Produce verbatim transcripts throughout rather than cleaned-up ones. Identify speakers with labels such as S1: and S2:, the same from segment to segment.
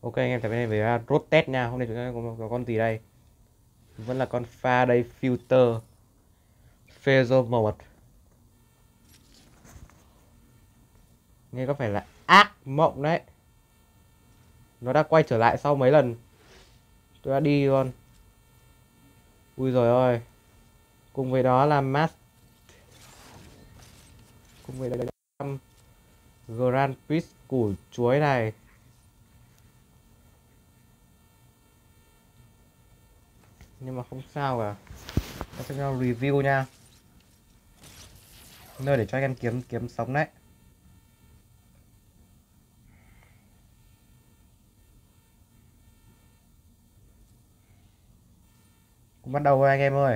S1: Ok anh em, trở về với uh, road test nha. Hôm nay chúng ta có, có con gì đây? Vẫn là con Faraday filter Phaser một. Nghe có phải là ác mộng đấy. Nó đã quay trở lại sau mấy lần tôi đã đi luôn. Ui rồi ôi. Cùng với đó là Mass. Cùng với đó là Grand Prix củ chuối này. Nhưng mà không sao cả. Tôi sẽ cho review nha. Nơi để cho anh em kiếm kiếm sống đấy. Cũng bắt đầu thôi anh em ơi.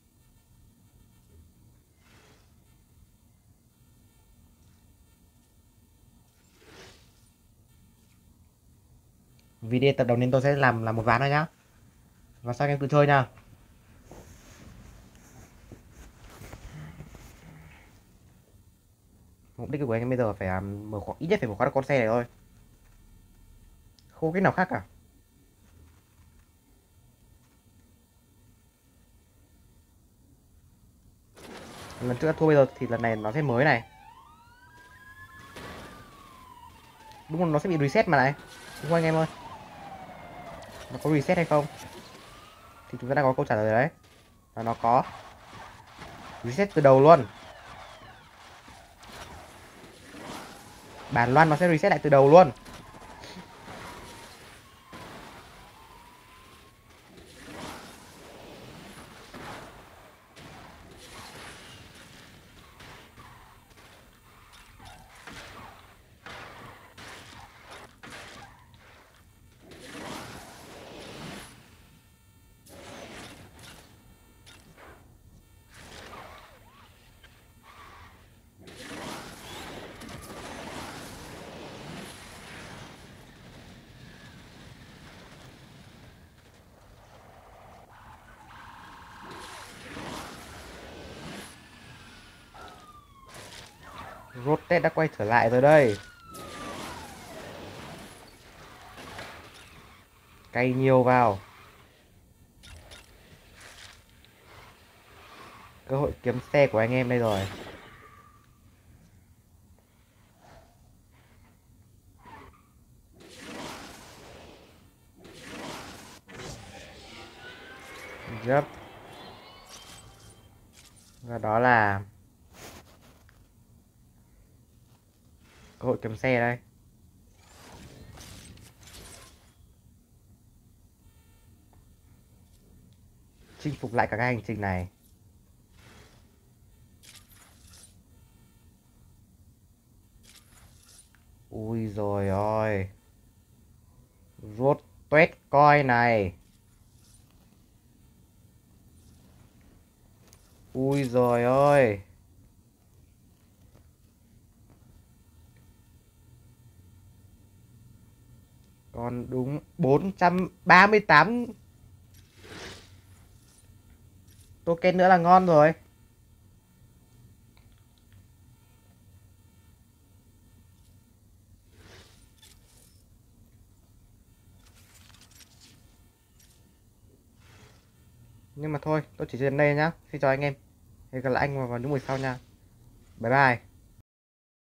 S1: Video tập đầu nên tôi sẽ làm là một ván thôi nhá. Và sau anh em tự chơi nha. Mục đích của anh em bây giờ phải um, mở khóa, ít nhất phải mở khóa được con xe này thôi. Không có cách nào khác cả. Lần trước đã thua, bây giờ thì lần này nó sẽ mới này. Đúng không, nó sẽ bị reset mà này. Đúng không anh em ơi? Nó có reset hay không? Thì chúng ta đã có câu trả lời đấy. Và nó có reset từ đầu luôn. Bản loan nó sẽ reset lại từ đầu luôn. Rotate đã quay trở lại rồi đây. Cay nhiều vào. Cơ hội kiếm xe của anh em đây rồi. Yep. Và đó là cơ hội kiếm xe đây. Chinh phục lại cả cái hành trình này. Ui rồi ôi. Rốt tuét coi này. Ui rồi ôi. Còn đúng bốn trăm ba mươi tám token nữa là ngon rồi. Nhưng mà thôi, tôi chỉ đến đây nhá. Xin chào anh em. Hẹn gặp lại anh vào những buổi sau nha. Bye bye.